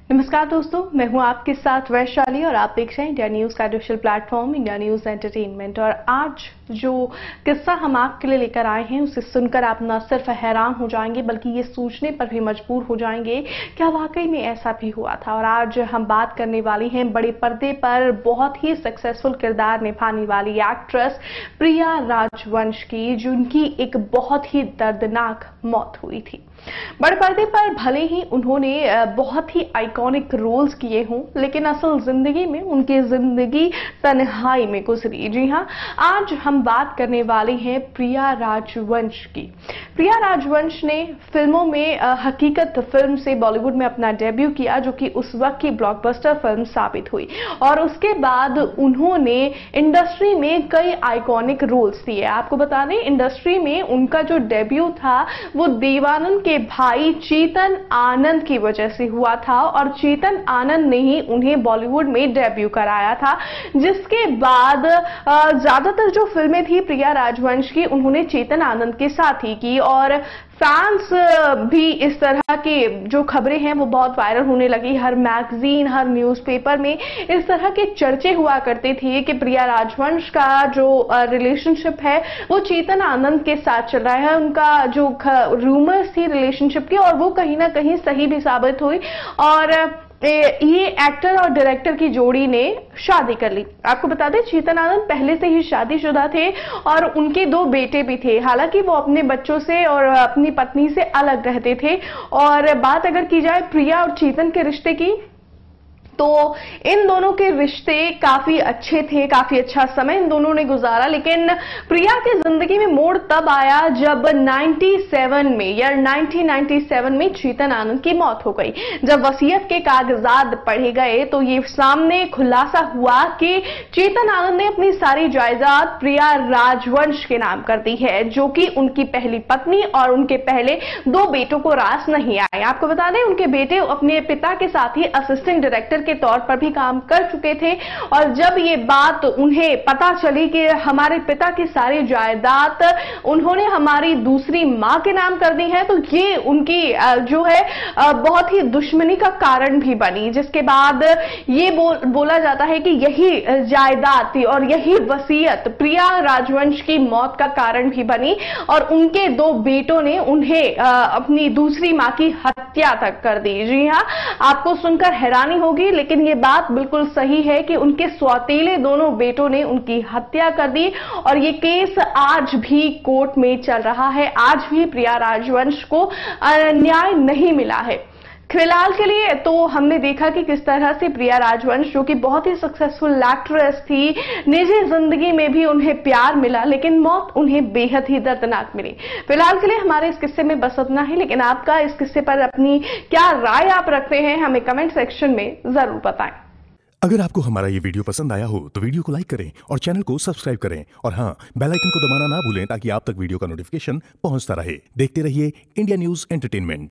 नमस्कार दोस्तों, मैं हूं आपके साथ वैशाली और आप देख रहे हैं इंडिया न्यूज का digital platform India news entertainment. और आज जो किस्सा हम आपके लिए लेकर आए हैं उसे सुनकर आप न सिर्फ हैरान हो जाएंगे बल्कि ये सोचने पर भी मजबूर हो जाएंगे क्या वाकई में ऐसा भी हुआ था। और आज हम बात करने वाली हैं बड़े पर्दे पर बहुत ही सक्सेसफुल किरदार निभाने वाली एक्ट्रेस प्रिया राजवंश की, जिनकी एक बहुत ही दर्दनाक मौत हुई थी। बड़े पर्दे पर भले ही उन्होंने बहुत ही आइकॉनिक रोल्स किए हों, लेकिन असल जिंदगी में उनकी जिंदगी तन्हाई में गुजरी। जी हां, आज हम बात करने वाले हैं प्रिया राजवंश की। प्रिया राजवंश ने फिल्मों में हकीकत फिल्म से बॉलीवुड में अपना डेब्यू किया, जो कि उस वक्त की ब्लॉकबस्टर फिल्म साबित हुई। और उसके बाद उन्होंने इंडस्ट्री में कई आइकॉनिक रोल्स दिए। आपको बता दें, इंडस्ट्री में उनका जो डेब्यू था वो देवानंद के भाई चेतन आनंद की वजह से हुआ था, और चेतन आनंद ने ही उन्हें बॉलीवुड में डेब्यू कराया था। जिसके बाद ज्यादातर जो फिल्में थी प्रिया राजवंश की, उन्होंने चेतन आनंद के साथ ही की। और फैंस भी इस तरह की जो खबरें हैं वो बहुत वायरल होने लगी। हर मैगजीन, हर न्यूज़पेपर में इस तरह के चर्चे हुआ करते थे कि प्रिया राजवंश का जो रिलेशनशिप है वो चेतन आनंद के साथ चल रहा है। उनका जो रूमर्स थी रिलेशनशिप की, और वो कहीं ना कहीं सही भी साबित हुई। और ये एक्टर और डायरेक्टर की जोड़ी ने शादी कर ली। आपको बता दें, चेतन आनंद पहले से ही शादीशुदा थे और उनके 2 बेटे भी थे। हालांकि वो अपने बच्चों से और अपनी पत्नी से अलग रहते थे। और बात अगर की जाए प्रिया और चेतन के रिश्ते की, तो इन दोनों के रिश्ते काफी अच्छे थे, काफी अच्छा समय इन दोनों ने गुजारा। लेकिन प्रिया की जिंदगी में मोड़ तब आया जब 1997 में चेतन आनंद की मौत हो गई। जब वसीयत के कागजात पढ़े गए तो ये सामने खुलासा हुआ कि चेतन आनंद ने अपनी सारी जायदाद प्रिया राजवंश के नाम कर दी है, जो कि उनकी पहली पत्नी और उनके पहले 2 बेटों को रास नहीं आए। आपको बता दें, उनके बेटे अपने पिता के साथ ही असिस्टेंट डायरेक्टर के तौर पर भी काम कर चुके थे। और जब ये बात उन्हें पता चली कि हमारे पिता की सारी जायदाद उन्होंने हमारी दूसरी मां के नाम कर दी है, तो ये उनकी जो है बहुत ही दुश्मनी का कारण भी बनी। जिसके बाद ये बोला जाता है कि यही जायदाद थी और यही वसीयत प्रिया राजवंश की मौत का कारण भी बनी। और उनके 2 बेटों ने उन्हें अपनी दूसरी मां की हत्या तक कर दी। जी हां, आपको सुनकर हैरानी होगी, लेकिन ये बात बिल्कुल सही है कि उनके सौतेले दोनों बेटों ने उनकी हत्या कर दी। और ये केस आज भी कोर्ट में चल रहा है। आज भी प्रिया राजवंश को न्याय नहीं मिला है। फिलहाल के लिए तो हमने देखा कि किस तरह से प्रिया राजवंश, जो कि बहुत ही सक्सेसफुल एक्ट्रेस थी, निजी जिंदगी में भी उन्हें प्यार मिला, लेकिन मौत उन्हें बेहद ही दर्दनाक मिली। फिलहाल के लिए हमारे इस किस्से में बस इतना ही, लेकिन आपका इस किस्से पर अपनी क्या राय आप रखते हैं हमें कमेंट सेक्शन में जरूर बताएं। अगर आपको हमारा ये वीडियो पसंद आया हो तो वीडियो को लाइक करें और चैनल को सब्सक्राइब करें। और हाँ, बेल आइकन को दबाना ना भूलें ताकि आप तक वीडियो का नोटिफिकेशन पहुंचता रहे। देखते रहिए इंडिया न्यूज एंटरटेनमेंट।